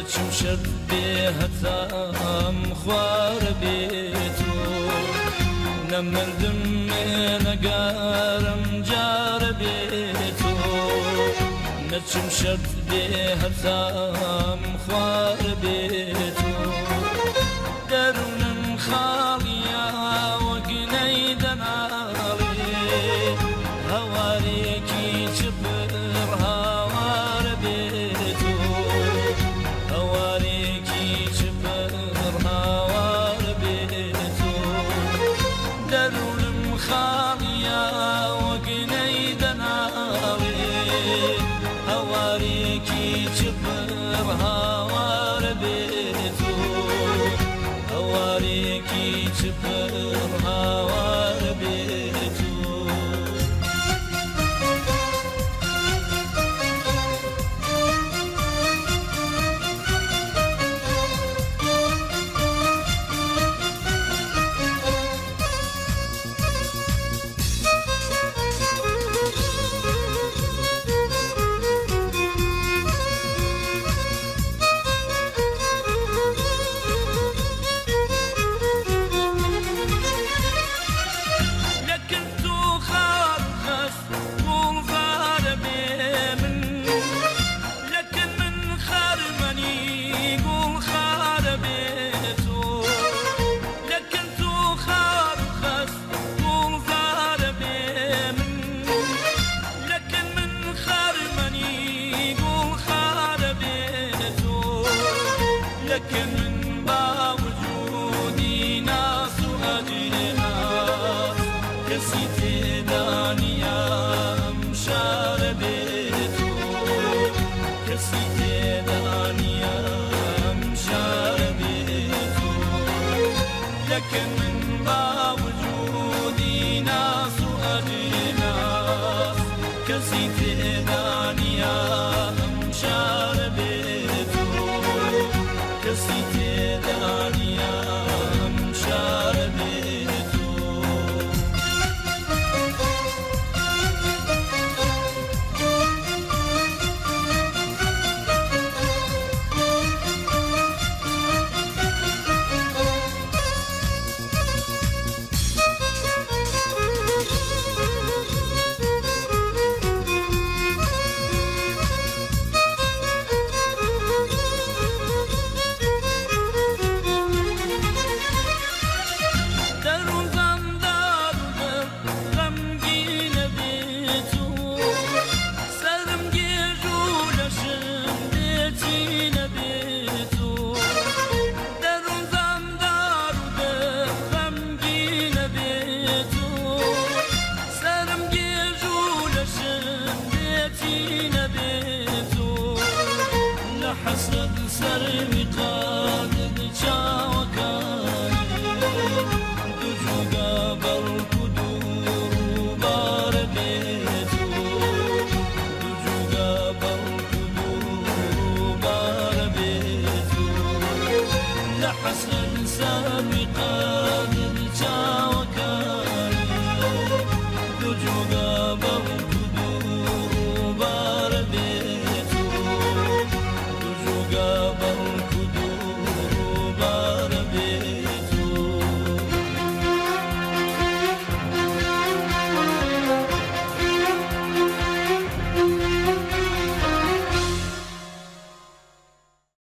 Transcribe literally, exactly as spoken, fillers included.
نەچم شەر بێ هەتام خوار بێتۆ نەمردم نەگارم جارە بێتۆ نەچم شەر بێ هەتام خوار بێتۆ دەروونم خاڵیە وەگنەی دەناڵێ هەوارێکی چپر هاوار بێتۆ هەوارێکی چپر هاوار بێتۆ دەروونم خاڵیە وەگنەی دەناڵێ هەوارێکی چپر هاوار بێتۆ هەوارێکی چپر هاوار بێتۆ لكن من باوجودي ناس وأجناس كسيتي دانيا مشار بيتو كسيتي دانيا مشار بيتو لكن من باوجودي ناس وأجناس كسيتي دانيا مشار بيتو كسيتي دانيا مشار بيتو حسد سرمي قادد شاوكاني دجوغا بالقدور بار بيتو دجوغا بالقدور بار بيتو لحسد سرمي قادد شاوكاني